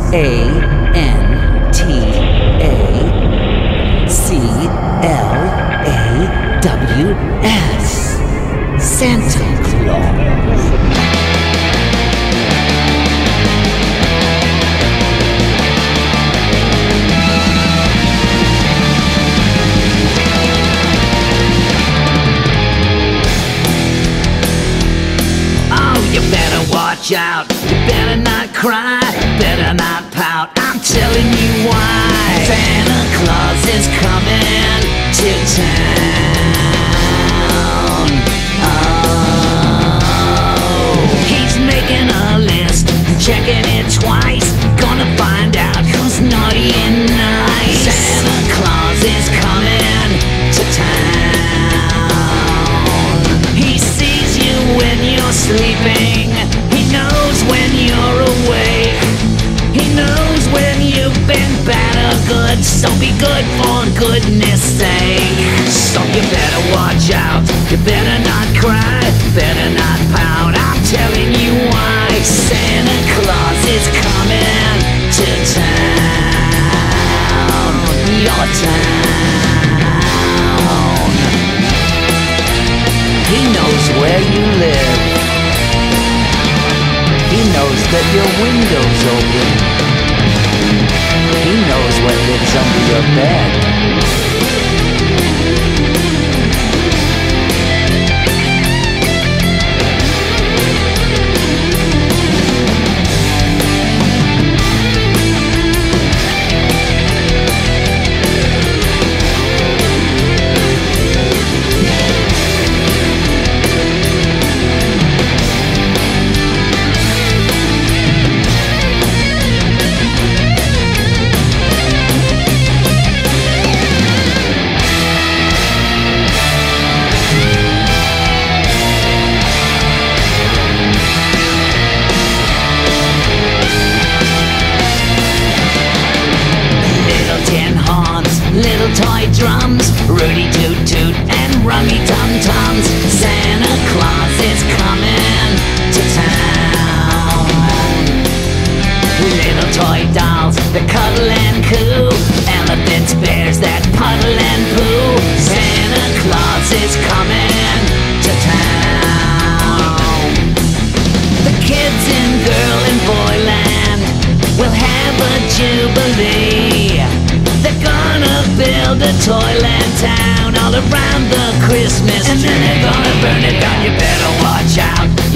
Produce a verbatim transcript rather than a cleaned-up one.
A N T A C L A W S. Santa Claus. Watch out, you better not cry, better not pout, I'm telling you why. Santa Claus is coming to town. Oh, he's making a list, checking it twice, gonna find out who's naughty and nice. Santa Claus is coming to town. He sees you when you're sleeping, knows when you're awake, he knows when you've been bad or good, so be good for goodness sake. So you better watch out, you better not cry, better not pout, I'm telling you why. Santa Claus is coming to town, your town. He knows where you live, he knows that your window's open, he knows what lives under your bed. Little toy drums, Rudy Toot Toot and Rummy Tum Tums. Santa Claus is coming to town. Little toy dolls that cuddle and coo, elephants, bears that puddle and poo. Santa Claus is coming to town. The kids in girl and boyland will have a jubilee. They're gonna build a toyland town all around the Christmas tree, and then they're gonna burn it down. You better watch out,